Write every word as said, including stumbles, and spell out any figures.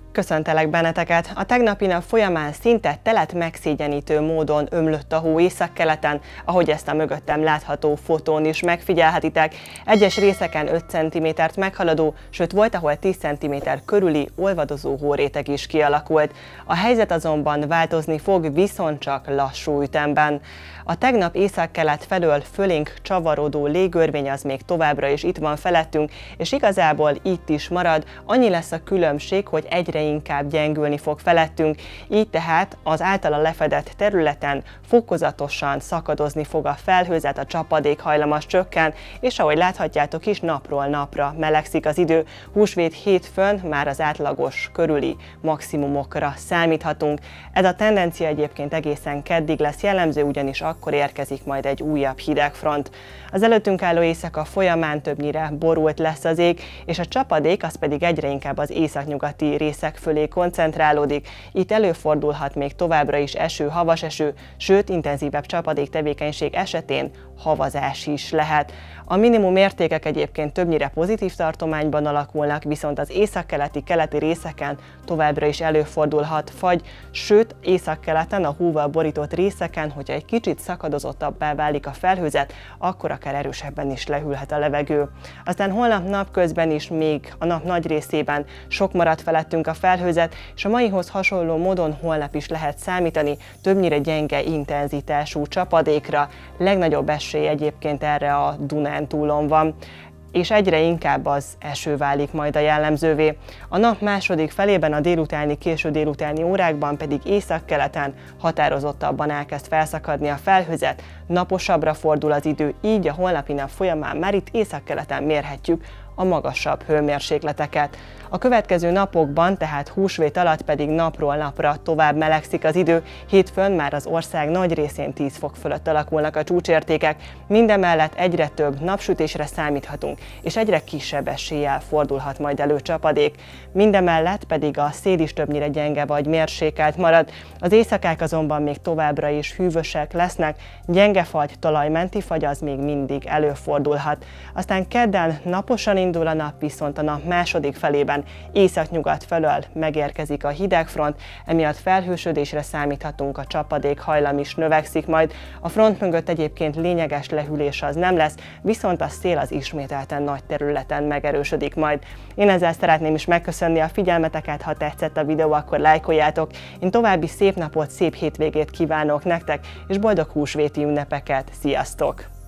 Köszöntelek benneteket! A tegnapi nap folyamán szinte telet megszégyenítő módon ömlött a hó északkeleten, ahogy ezt a mögöttem látható fotón is megfigyelhetitek. Egyes részeken öt centimétert meghaladó, sőt volt, ahol tíz centiméter körüli olvadozó hóréteg is kialakult. A helyzet azonban változni fog, viszont csak lassú ütemben. A tegnap északkelet felől fölénk csavarodó légörvény az még továbbra is itt van felettünk, és igazából itt is marad, annyi lesz a különbség, hogy egyre inkább gyengülni fog felettünk, így tehát az általa lefedett területen fokozatosan szakadozni fog a felhőzet, a csapadék hajlamos csökken, és ahogy láthatjátok is, napról napra melegszik az idő. Húsvét hétfőn már az átlagos körüli maximumokra számíthatunk. Ez a tendencia egyébként egészen keddig lesz jellemző, ugyanis akkor érkezik majd egy újabb hidegfront. Az előttünk álló éjszaka folyamán többnyire borult lesz az ég, és a csapadék az pedig egyre inkább az északnyugati részek fölé koncentrálódik. Itt előfordulhat még továbbra is eső, havas eső, sőt intenzívebb csapadék tevékenység esetén havazás is lehet. A minimum értékek egyébként többnyire pozitív tartományban alakulnak, viszont az északkeleti, keleti részeken továbbra is előfordulhat fagy, sőt északkeleten, a hóval borított részeken, hogyha egy kicsit szakadozottabbá válik a felhőzet, akkor akár erősebben is lehűlhet a levegő. Aztán holnap napközben is még a nap nagy részében sok marad felettünk a felhőzet, és a maihoz hasonló módon holnap is lehet számítani többnyire gyenge intenzitású csapadékra. Legnagyobb esély egyébként erre a Dunántúlon van, és egyre inkább az eső válik majd a jellemzővé. A nap második felében, a délutáni, késő délutáni órákban pedig északkeleten határozottabban elkezd felszakadni a felhőzet, naposabbra fordul az idő, így a holnapi nap folyamán már itt északkeleten mérhetjük a magasabb hőmérsékleteket. A következő napokban, tehát húsvét alatt pedig napról napra tovább melegszik az idő, hétfőn már az ország nagy részén tíz fok fölött alakulnak a csúcsértékek, mindemellett egyre több napsütésre számíthatunk, és egyre kisebb eséllyel fordulhat majd elő csapadék. Mindemellett pedig a szél is többnyire gyenge vagy mérsékelt marad, az éjszakák azonban még továbbra is hűvösek lesznek, gyenge fagy, talajmenti fagy az még mindig előfordulhat. Aztán kedden naposan indul a nap, viszont a nap második felében északnyugat felől megérkezik a hidegfront, emiatt felhősödésre számíthatunk, a csapadék hajlam is növekszik majd. A front mögött egyébként lényeges lehűlés az nem lesz, viszont a szél az ismételten nagy területen megerősödik majd. Én ezzel szeretném is megköszönni a figyelmeteket, ha tetszett a videó, akkor lájkoljátok. Én további szép napot, szép hétvégét kívánok nektek, és boldog húsvéti ünnepeket. Sziasztok!